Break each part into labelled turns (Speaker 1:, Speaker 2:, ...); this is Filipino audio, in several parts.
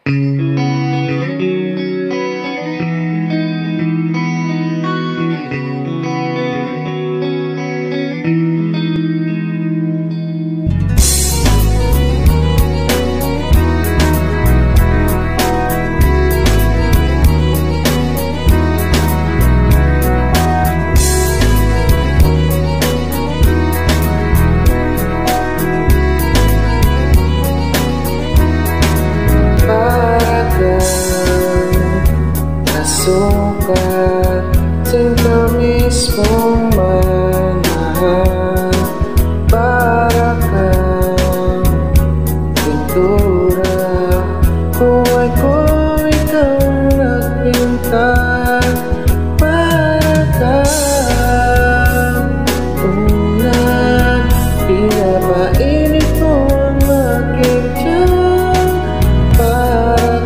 Speaker 1: Sukat cinta mismong manahan, para kang pintura, buhay ko ikaw nagpinta. Para kang ulan, pinapainit mo ang aking tiyan. Para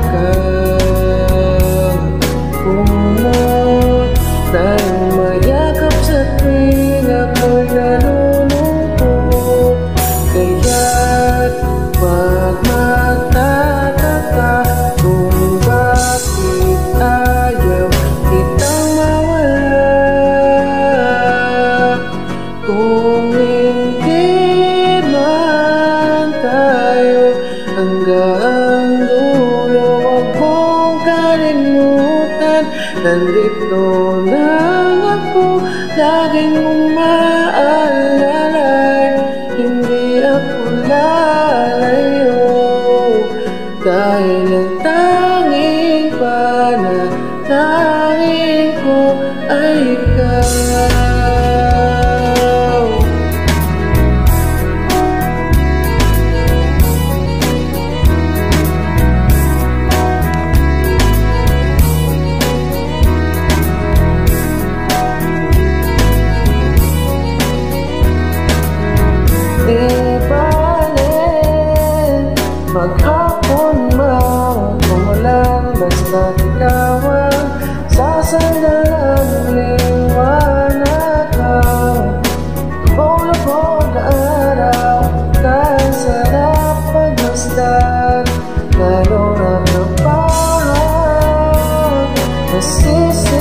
Speaker 1: kang dahil mayakap sa tuwing ako'y nalulungkot. Kaya't wag magtataka kung bakit ayaw kitang mawala. Kung hindi man tayo hanggang dulo, wag mong kalimutan, nandito lang ako, laging mong maalala. Hindi ako lalayo, dahil ang tanging panalangin ko ay ikaw. Di bale maghapon man umulan, basta ikaw ang sasandalang liwanag ang lubog-lubog na araw. Kahit sarap pagmasdan, lalo na kapag nasisi